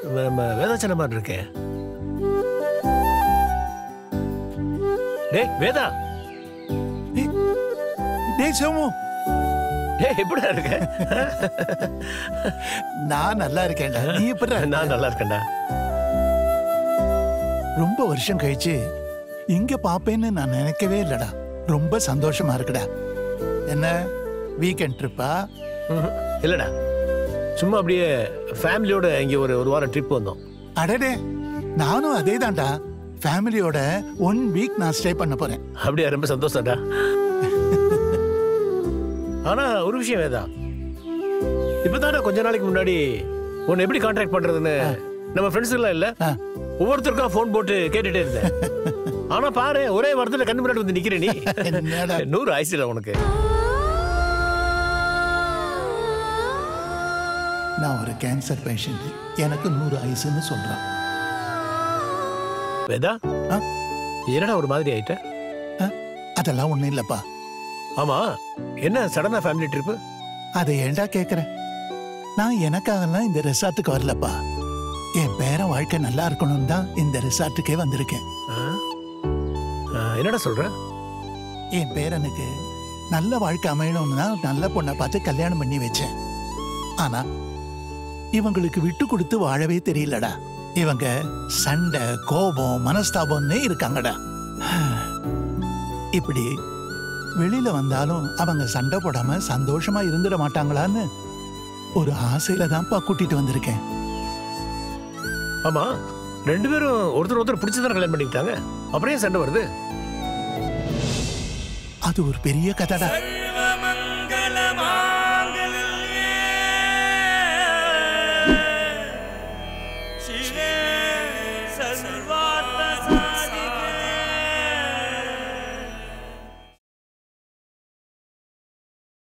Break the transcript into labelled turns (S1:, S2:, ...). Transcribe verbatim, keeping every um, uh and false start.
S1: நம்ம வேதாச்சல மாதிரி இருக்கேன். டேய் வேதா.
S2: டேய் சோமு.
S1: டேய் எப்படிடா இருக்க?
S2: நான் நல்லா இருக்கேன்டா. நீ எப்படிடா?
S1: நான் நல்லா இருக்கேன்டா.
S2: ரொம்ப வருஷம் கழிச்சு இங்க பாப்பேன்னு நான் நினைக்கவே இல்லடா. ரொம்ப சந்தோஷமா இருக்குடா. என்ன வீக்கெண்ட் ட்ரிப்பா?
S1: இல்லடா, சும்மா அப்படியே ஃபேமிலியோட இங்க ஒரு ஒரு வாரம் ட்ரிப் வந்தோம்.
S2: அடடே, நானும் அதே தான்டா. ஃபேமிலியோட ஒன் வீக் நான் ஸ்டே பண்ண போறேன்.
S1: அப்படியா? ரொம்ப சந்தோஷம்டா. ஆனா ஒரு விஷயம் வேதா, இப்பதானே கொஞ்ச நாளைக்கு முன்னாடி உன்னை எப்படி கான்டாக்ட் பண்றதுன்னு நம்ம ஃப்ரெண்ட்ஸ் எல்லாம் இல்ல ஒவ்வொருத்தருக்கும் போன் போட்டு கேட்டுட்டே இருந்தேன். ஆனா பாரு, ஒரே வாரத்துல கண்ணு முன்னாடி வந்து நிக்கிற நீ. நூறு ஆயுசு இல்ல உனக்கு.
S2: நான் ஒரு கேன்சர் பேஷண்ட், எனக்கு நூறு ஆயுசுன்னு சொல்றான்.
S1: வேதா, என்னடா ஒரு மாதிரி ஆயிட்ட?
S2: அதெல்லாம் ஒண்ணும் இல்லப்பா.
S1: ஆமா, என்ன சடனா ஃபேமிலி ட்ரிப்?
S2: அதை ஏன்டா கேக்குறேன்? நான் எனக்காகலாம் இந்த ரிசார்ட்டுக்கு வரலப்பா. என் பேர வாழ்க்கை நல்லா இருக்கணும் தான் இந்த ரிசார்ட்டுக்கே வந்திருக்கேன்.
S1: என்னடா சொல்ற?
S2: என் பேரனுக்கு நல்ல வாழ்க்கை அமையணும்னு தான் நல்ல பொண்ணை பார்த்து கல்யாணம் பண்ணி வச்சேன். ஆனா இவங்களுக்கு விட்டு கொடுத்து வாழவே தெரியலடா. இவங்க சண்டை, கோபம், மனஸ்தாபம்னே இருக்காங்கடா. இப்படி வெளியில வந்தாலும் அவங்க சண்டை போடாம சந்தோஷமா இருந்துட மாட்டாங்களான்னு ஒரு ஆசையில தான்ப்பா கூட்டிட்டு வந்திருக்கேன்.
S1: ஆமா, ரெண்டு பேரும் ஒருத்தர் ஒருத்தர் பிடிச்சதான கல்யாணம் பண்ணிக்கிட்டாங்க, அப்புறம் ஏன் சண்டை வருது?
S2: அது ஒரு பெரிய கதைடா.